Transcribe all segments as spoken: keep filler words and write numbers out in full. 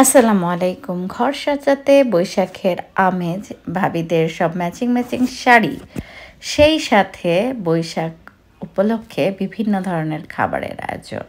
আসসালামু আলাইকুম। ঘর সাজাতে বৈশাখের আমেজ, ভাবিদের সব ম্যাচিং ম্যাচিং শাড়ি, সেই সাথে বৈশাখ উপলক্ষে বিভিন্ন ধরনের খাবারের আয়োজন।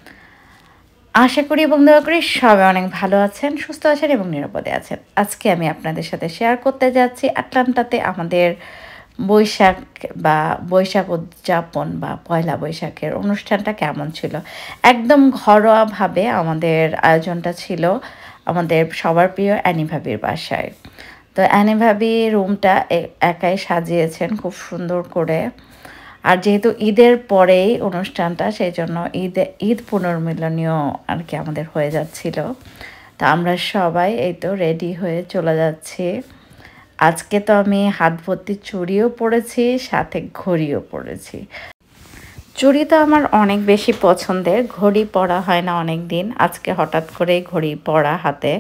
আশা করি এবং দোয়া করি সবাই অনেক ভালো আছেন, সুস্থ আছেন এবং নিরাপদে আছেন। আজকে আমি আপনাদের সাথে শেয়ার করতে যাচ্ছি আটলান্টাতে আমাদের বৈশাখ বা বৈশাখ উদযাপন বা পয়লা বৈশাখের অনুষ্ঠানটা কেমন ছিল। একদম ঘরোয়াভাবে আমাদের আয়োজনটা ছিল আমাদের সবার প্রিয় অ্যানি ভাবির বাসায়। তো অ্যানি ভাবি রুমটা একাই সাজিয়েছেন খুব সুন্দর করে। আর যেহেতু ঈদের পরেই অনুষ্ঠানটা, সেই জন্য ঈদে ঈদ পুনর্মিলনীয় আর কি আমাদের হয়ে যাচ্ছিল। তো আমরা সবাই এই তো রেডি হয়ে চলে যাচ্ছি। আজকে তো আমি হাত ভর্তি চুড়িও পরেছি, সাথে ঘড়িও পরেছি। চুড়ি তো আমার অনেক বেশি পছন্দের, ঘড়ি পরা হয় না অনেক দিন, আজকে হঠাৎ করেই ঘড়ি পরা হাতে,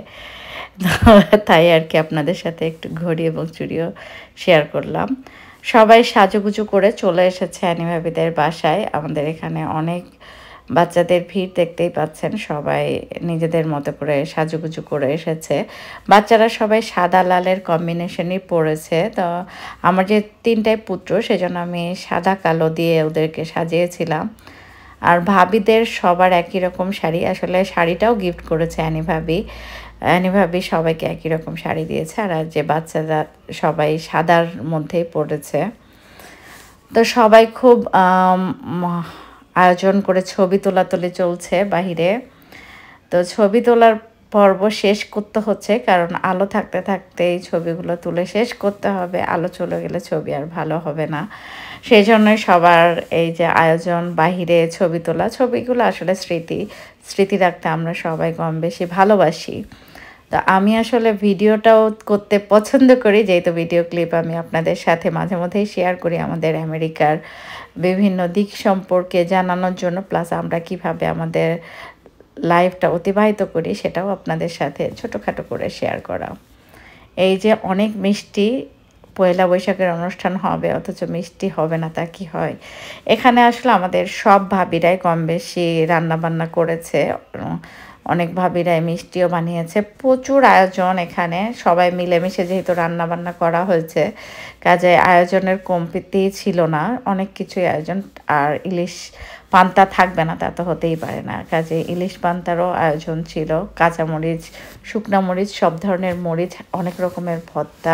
তাই আর কি আপনাদের সাথে একটু ঘড়ি এবং চুড়িও শেয়ার করলাম। সবাই সাজুগুজু করে চলে এসেছে অ্যানি ভাবিদের বাসায়। আমাদের এখানে অনেক বাচ্চাদের ভিড় দেখতেই পাচ্ছেন, সবাই নিজেদের মতো করে সাজুগুজু করে এসেছে। বাচ্চারা সবাই সাদা লালের কম্বিনেশনই পরেছে। তো আমার যে তিনটাই পুত্র, সেজন্য আমি সাদা কালো দিয়ে ওদেরকে সাজিয়েছিলাম। আর ভাবিদের সবার একই রকম শাড়ি, আসলে শাড়িটাও গিফট করেছে অ্যানি ভাবি। অ্যানি ভাবি সবাইকে একই রকম শাড়ি দিয়েছে, আর যে বাচ্চারা সবাই সাদার মধ্যেই পড়েছে। তো সবাই খুব আয়োজন করে ছবি তোলাতুলি চলছে বাহিরে। তো ছবি তোলার পর্ব শেষ করতে হচ্ছে, কারণ আলো থাকতে থাকতে এই ছবিগুলো তুলে শেষ করতে হবে। আলো চলে গেলে ছবি আর ভালো হবে না। সেই জন্যই সবার এই যে আয়োজন, বাহিরে ছবি তোলা, ছবিগুলো আসলে স্মৃতি স্মৃতি রাখতে আমরা সবাই কম বেশি ভালোবাসি। তো আমি আসলে ভিডিওটাও করতে পছন্দ করি, যেহেতু ভিডিও ক্লিপ আমি আপনাদের সাথে মাঝে মধ্যেই শেয়ার করি আমাদের আমেরিকার বিভিন্ন দিক সম্পর্কে জানানোর জন্য, প্লাস আমরা কিভাবে আমাদের লাইফটা অতিবাহিত করি সেটাও আপনাদের সাথে ছোটোখাটো করে শেয়ার করা। এই যে অনেক মিষ্টি, পয়লা বৈশাখের অনুষ্ঠান হবে অথচ মিষ্টি হবে না, তা কি হয়? এখানে আসলে আমাদের সব ভাবিরাই কম বেশি রান্নাবান্না করেছে, অনেক ভাবিরাই মিষ্টিও বানিয়েছে। প্রচুর আয়োজন এখানে, সবাই মিলেমিশে যেহেতু রান্নাবান্না করা হয়েছে, কাজে আয়োজনের কমতি ছিল না, অনেক কিছুই আয়োজন। আর ইলিশ পান্তা থাকবে না তা তো হতেই পারে না, কাজে ইলিশ পান্তারও আয়োজন ছিল। কাঁচামরিচ, শুকনা মরিচ, সব ধরনের মরিচ, অনেক রকমের ভর্তা,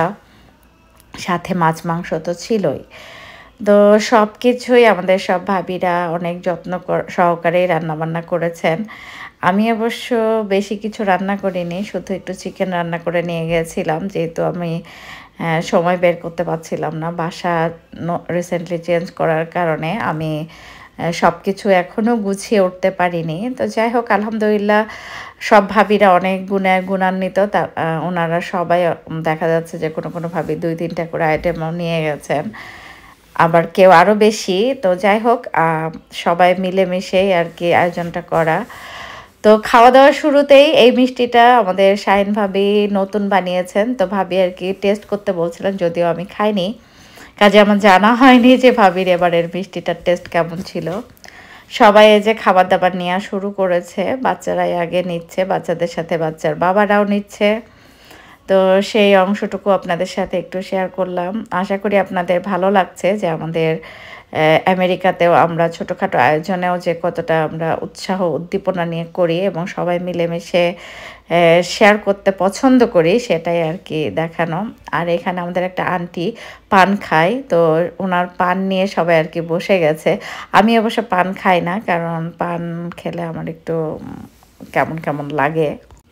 সাথে মাছ মাংস তো ছিলই। তো সব কিছুই আমাদের সব ভাবিরা অনেক যত্ন সহকারেই রান্নাবান্না করেছেন। আমি অবশ্য বেশি কিছু রান্না করিনি, শুধু একটু চিকেন রান্না করে নিয়ে গিয়েছিলাম, যেহেতু আমি সময় বের করতে পারছিলাম না। বাসা রিসেন্টলি চেঞ্জ করার কারণে আমি সব কিছু এখনও গুছিয়ে উঠতে পারিনি। তো যাই হোক, আলহামদুলিল্লাহ সব ভাবিরা অনেক গুণে গুণান্বিত। তা ওনারা সবাই দেখা যাচ্ছে যে কোনো কোনো ভাবি দুই তিনটা করে আইটেমও নিয়ে গেছেন, আবার কেউ আরও বেশি। তো যাই হোক, সবাই মিলেমিশেই আর কি আয়োজনটা করা। তো খাওয়া দাওয়ার শুরুতেই এই মিষ্টিটা আমাদের শাহিন ভাবি নতুন বানিয়েছেন, তো ভাবি আর কি টেস্ট করতে বলছিলেন, যদিও আমি খাইনি, কাজে আমার জানা হয়নি যে ভাবির এবারের মিষ্টিটার টেস্ট কেমন ছিল। সবাই এই যে খাবার দাবার নেওয়া শুরু করেছে, বাচ্চারাই আগে নিচ্ছে, বাচ্চাদের সাথে বাচ্চার বাবারাও নিচ্ছে। তো সেই অংশটুকু আপনাদের সাথে একটু শেয়ার করলাম। আশা করি আপনাদের ভালো লাগছে যে আমাদের আমেরিকাতেও আমরা ছোটোখাটো আয়োজনেও যে কতটা আমরা উৎসাহ উদ্দীপনা নিয়ে করি এবং সবাই মিলেমিশে শেয়ার করতে পছন্দ করি, সেটাই আর কি দেখানো। আর এখানে আমাদের একটা আন্টি পান খায়, তো ওনার পান নিয়ে সবাই আর কি বসে গেছে। আমি অবশ্য পান খাই না, কারণ পান খেলে আমার একটু কেমন কেমন লাগে।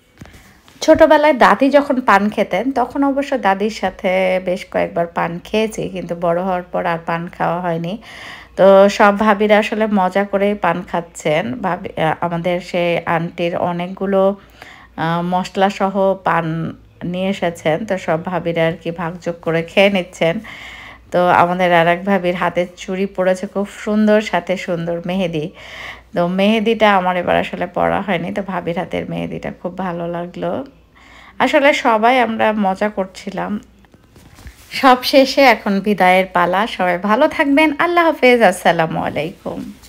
ছোটোবেলায় দাদি যখন পান খেতেন তখন অবশ্য দাদির সাথে বেশ কয়েকবার পান খেয়েছি, কিন্তু বড় হওয়ার পর আর পান খাওয়া হয়নি। তো সব ভাবিরা আসলে মজা করে পান খাচ্ছেন। ভাবি আমাদের সেই আন্টির অনেকগুলো মশলাসহ পান নিয়ে এসেছেন, তো সব ভাবিরা আর কি ভাগযোগ করে খেয়ে নিচ্ছেন। তো আমাদের আর এক ভাবির হাতের চুড়ি পড়েছে খুব সুন্দর, সাথে সুন্দর মেহেদি। তো মেহেদিটা আমার এবার আসলে পরা হয়নি, তো ভাবির হাতের মেহেদিটা খুব ভালো লাগলো। আসলে সবাই আমরা মজা করছিলাম। সব শেষে এখন বিদায়ের পালা। সবাই ভালো থাকবেন। আল্লাহ হাফেজ। আসসালামু আলাইকুম।